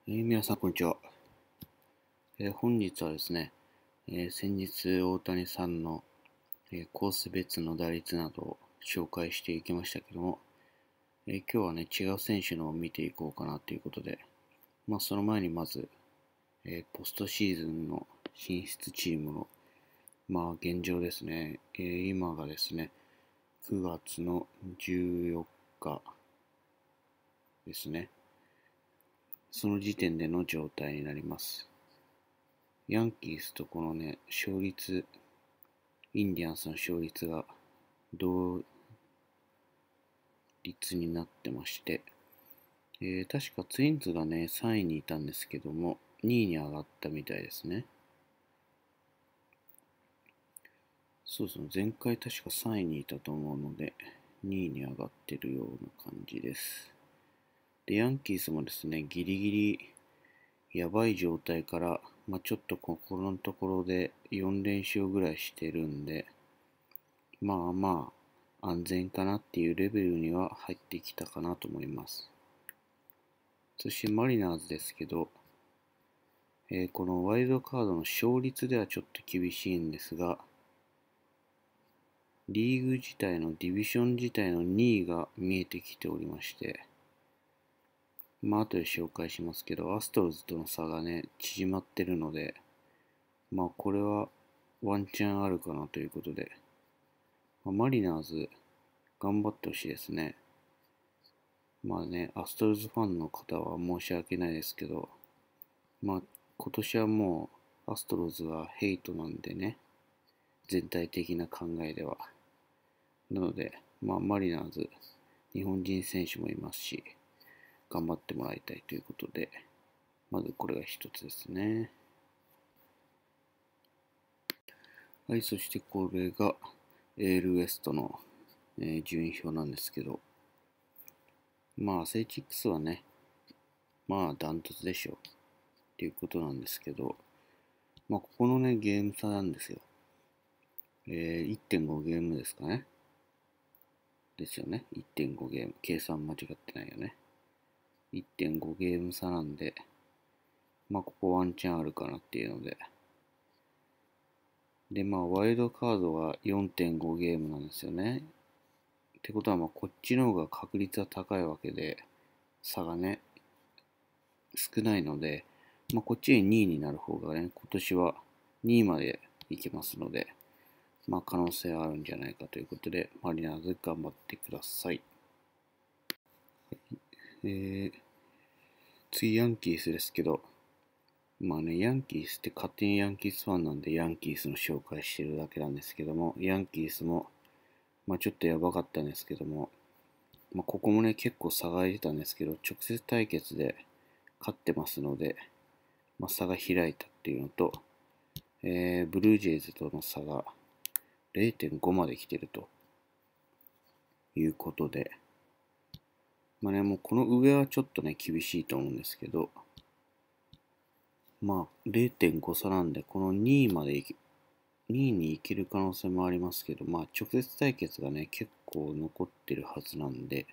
皆さん、こんにちは。本日はですね、先日大谷さんの、コース別の打率などを紹介していきましたけども、今日はね、違う選手のを見ていこうかなということで、その前にまず、ポストシーズンの進出チームの、現状ですね、今がですね、9月の14日ですね、その時点での状態になります。ヤンキースとこのね、勝率、インディアンスの勝率が同率になってまして、確かツインズがね、3位にいたんですけども、2位に上がったみたいですね。そうですね、前回確か3位にいたと思うので、2位に上がってるような感じです。で、ヤンキースもですね、ギリギリやばい状態から、ちょっと心のところで4連勝ぐらいしてるんで、安全かなっていうレベルには入ってきたかなと思います。そしてマリナーズですけど、このワイルドカードの勝率ではちょっと厳しいんですが、リーグ自体のディビション自体の2位が見えてきておりまして、後で紹介しますけど、アストロズとの差がね、縮まってるので、これはワンチャンあるかなということで、マリナーズ頑張ってほしいですね。アストロズファンの方は申し訳ないですけど、今年はもうアストロズはヘイトなんでね、全体的な考えでは。なので、マリナーズ、日本人選手もいますし、頑張ってもらいたいということで、まずこれが一つですね。はい、そしてこれが AL ウエストの、順位表なんですけど、アスレチックスはね、ダントツでしょうっていうことなんですけど、ここのね、ゲーム差なんですよ。1.5ゲームですかね。ですよね。1.5ゲーム。計算間違ってないよね。1.5ゲーム差なんで、ここワンチャンあるかなっていうので。で、ワイルドカードが4.5ゲームなんですよね。ってことは、こっちの方が確率は高いわけで、差がね、少ないので、こっちに2位になる方がね、今年は2位までいけますので、可能性はあるんじゃないかということで、マリナーズ頑張ってください。次、ヤンキースですけど、ヤンキースって勝手にヤンキースファンなんで、ヤンキースの紹介してるだけなんですけども、ヤンキースも、ちょっとやばかったんですけども、ここもね、結構差が出たんですけど、直接対決で勝ってますので、差が開いたっていうのと、ブルージェイズとの差が0.5まで来てるということで、もうこの上はちょっとね、厳しいと思うんですけど、0.5差なんで、この2位まで2位に行ける可能性もありますけど、直接対決がね、結構残ってるはずなんで、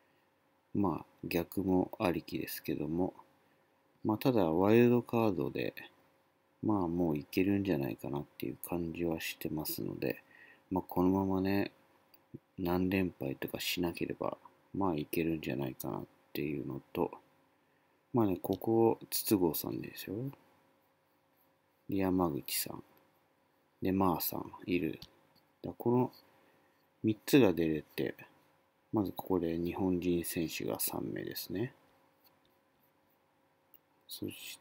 逆もありきですけども、ただ、ワイルドカードで、もういけるんじゃないかなっていう感じはしてますので、このままね、何連敗とかしなければ、いけるんじゃないかなっていうのと、ここ、筒香さんでしょ。で、山口さん。で、さんいる。この3つが出れて、まずここで日本人選手が3名ですね。そして、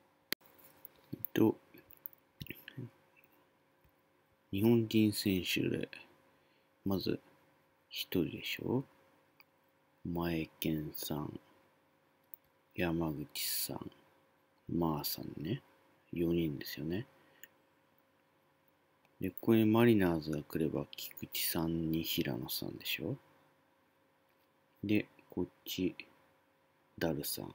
日本人選手で、まず1人でしょ。前健さん、山口さん、さんね。4人ですよね。で、ここにマリナーズが来れば、菊池さんに平野さんでしょ。で、こっち、ダルさん。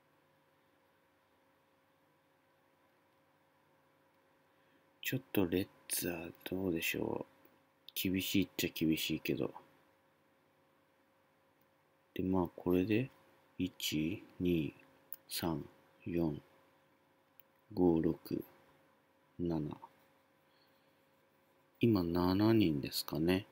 ちょっとレッツはどうでしょう。厳しいっちゃ厳しいけど。で、これで、1、2、 3、4、5、6、7。今7人ですかね。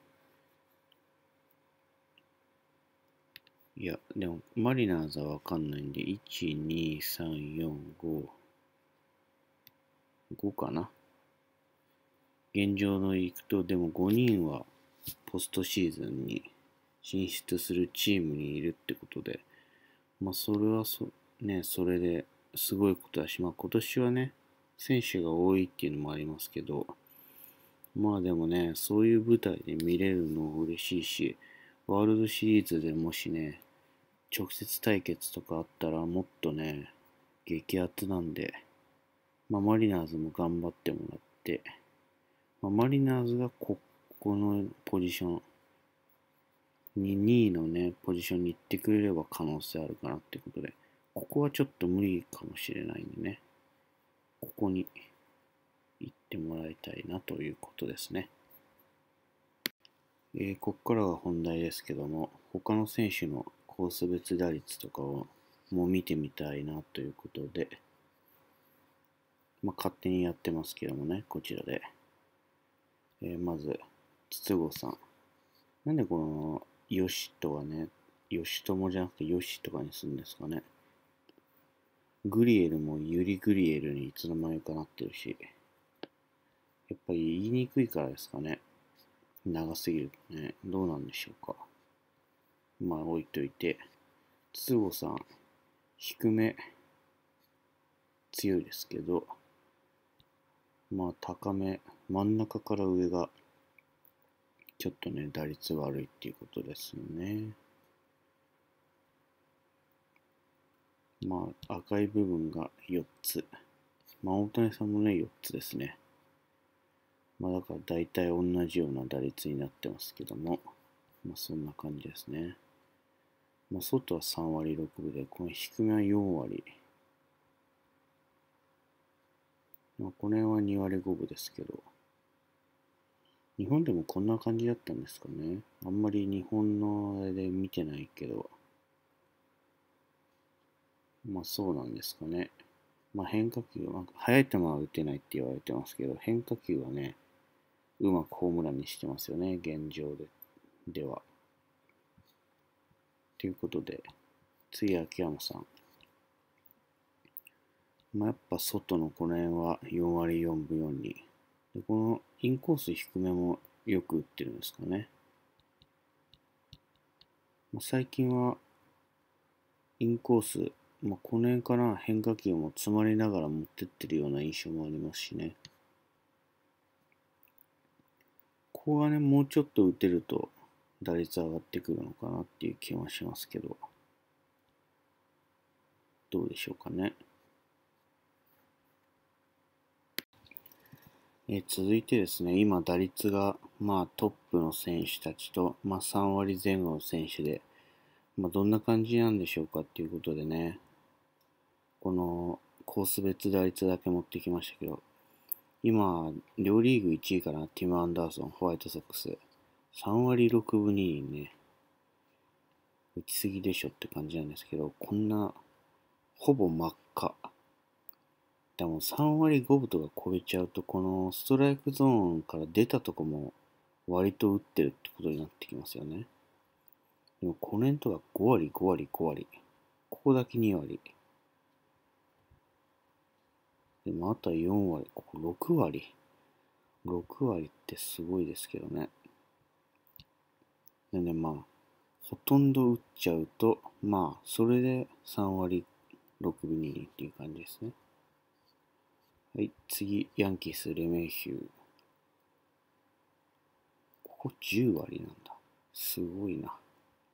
いや、でもマリナーズはわかんないんで、1、2、3、4、5、5かな。現状のいくと、でも5人はポストシーズンに進出するチームにいるってことで、それはそれですごいことだし、今年はね、選手が多いっていうのもありますけど、でもね、そういう舞台で見れるの嬉しいし、ワールドシリーズでもしね、直接対決とかあったらもっとね、激アツなんで、マリナーズも頑張ってもらって、マリナーズがこのポジションに2位のね、ポジションに行ってくれれば可能性あるかなってことで、ここはちょっと無理かもしれないんでね、ここに行ってもらいたいなということですね。ここからは本題ですけども、他の選手のコース別打率とかをもう見てみたいなということで、勝手にやってますけどもね、こちらで。まず、筒香さん。なんでこの、ヨシとはね、ヨシトモじゃなくてヨシとかにするんですかね。グリエルもユリグリエルにいつの間にかなってるし、やっぱり言いにくいからですかね。長すぎるとね、どうなんでしょうか。置いといて、筒香さん、低め強いですけど、高め、真ん中から上が、ちょっとね、打率悪いっていうことですよね。赤い部分が4つ。大谷さんもね、4つですね。だから大体同じような打率になってますけども、そんな感じですね。外は3割6分で、この低めは4割。この辺は2割5分ですけど、日本でもこんな感じだったんですかね。あんまり日本のあれで見てないけど、そうなんですかね。変化球は、速い球は打てないって言われてますけど、変化球はね、うまくホームランにしてますよね、現状では。ということで、次、秋山さん。やっぱ外のこの辺は4割4分4厘。で、このインコース低めもよく打ってるんですかね。最近はインコース、この辺から変化球も詰まりながら持ってってるような印象もありますしね。ここがね、もうちょっと打てると打率上がってくるのかなっていう気はしますけど、どうでしょうかね。続いてですね、今打率がトップの選手たちと、3割前後の選手で、どんな感じなんでしょうかっていうことでね、このコース別打率だけ持ってきましたけど、今、両リーグ1位かな、ティム・アンダーソン、ホワイトソックス。3割6分2厘ね、打ちすぎでしょって感じなんですけど、こんな、ほぼ真っ赤。でも3割5分とか超えちゃうと、このストライクゾーンから出たとこも割と打ってるってことになってきますよね。でもこの辺とか5割、5割、5割。ここだけ2割。でもあとは4割、ここ6割。6割ってすごいですけどね。なんでほとんど打っちゃうと、それで3割6分2厘っていう感じですね。はい、次、ヤンキース、レメヒュー。ここ10割なんだ。すごいな。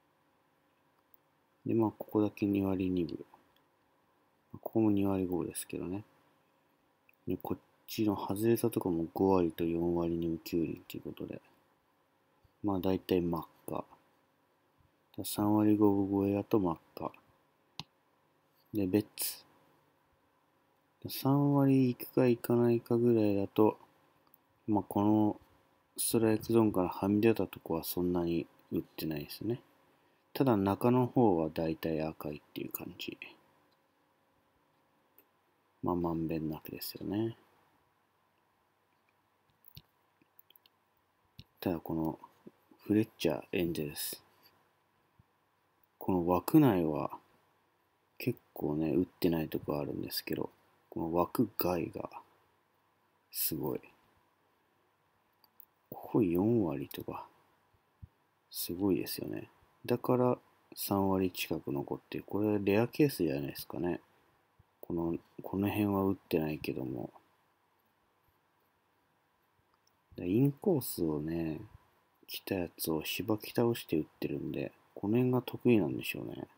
で、ここだけ2割2分。ここも2割5分ですけどね。で、こっちの外れたとこも5割と4割2分9厘っていうことで。大体真っ赤。3割5分超えだと真っ赤。で、ベッツ。3割いくかいかないかぐらいだと、このストライクゾーンからはみ出たとこはそんなに打ってないですね。ただ中の方はだいたい赤いっていう感じ。 まあ、まんべんなくですよね。ただこのフレッチャーエンジェルス、この枠内は結構ね、打ってないとこあるんですけど、この枠外がすごい。ここ4割とか、すごいですよね。だから3割近く残ってる。これレアケースじゃないですかね。この辺は打ってないけども。インコースをね、来たやつをしばき倒して打ってるんで、この辺が得意なんでしょうね。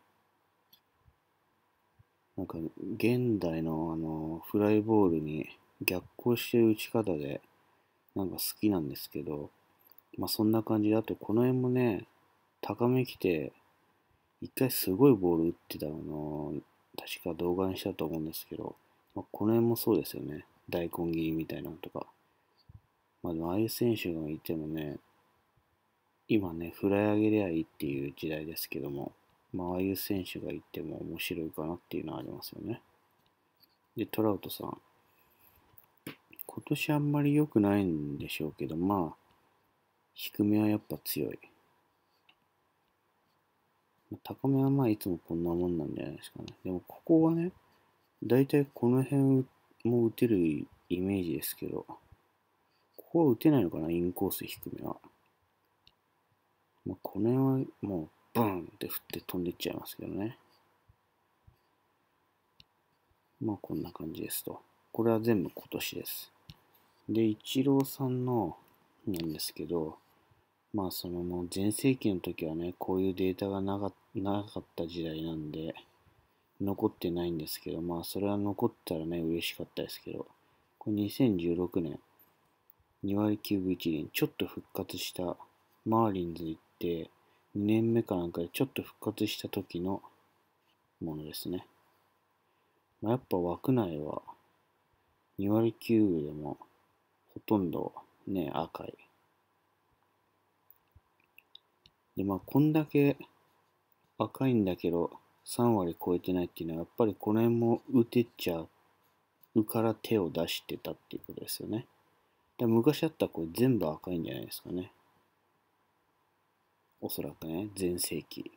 なんか、現代のフライボールに逆行してる打ち方で、なんか好きなんですけど、まあそんな感じで、あとこの辺もね、高め来て、一回すごいボール打ってた確か動画にしたと思うんですけど、まあ、この辺もそうですよね。大根切りみたいなのとか。まあでもああいう選手がいてもね、今ね、フライ上げりゃいいっていう時代ですけども、まあああいう選手がいても面白いかなっていうのはありますよね。で、トラウトさん。今年あんまり良くないんでしょうけど、まあ、低めはやっぱ強い。高めはまあいつもこんなもんなんじゃないですかね。でもここはね、だいたいこの辺も打てるイメージですけど、ここは打てないのかな、インコース低めは。まあ、この辺はもうバーンって振って飛んでっちゃいますけどね。まあこんな感じですと。これは全部今年です。で、イチローさんのなんですけど、まあそのもう全盛期の時はね、こういうデータがなかった時代なんで、残ってないんですけど、まあそれは残ったらね、嬉しかったですけど、これ2016年、2割9分1厘、ちょっと復活したマーリンズ行って、2年目かなんかでちょっと復活した時のものですね。まあ、やっぱ枠内は2割9分でもほとんどね、赤い。で、まあこんだけ赤いんだけど3割超えてないっていうのはやっぱりこの辺も打てちゃうから手を出してたっていうことですよね。で昔あったらこれ全部赤いんじゃないですかね。おそらくね、全盛期。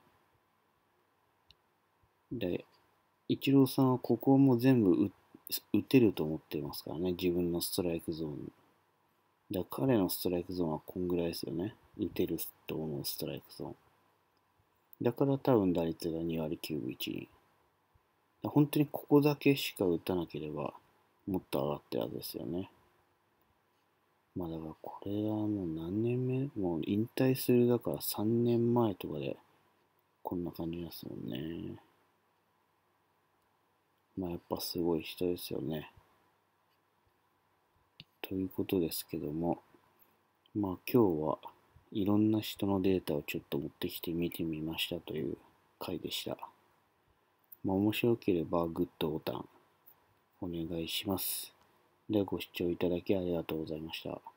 で、イチローさんはここも全部打てると思ってますからね、自分のストライクゾーン。だから彼のストライクゾーンはこんぐらいですよね。打てると思うストライクゾーン。だから多分打率が2割9分1厘。本当にここだけしか打たなければもっと上がってるはずですよね。まあだからこれはもう何年目もう引退するだから3年前とかでこんな感じですもんね。まあやっぱすごい人ですよね。ということですけども、まあ今日はいろんな人のデータをちょっと持ってきて見てみましたという回でした。まあ面白ければグッドボタンお願いします。ではご視聴いただきありがとうございました。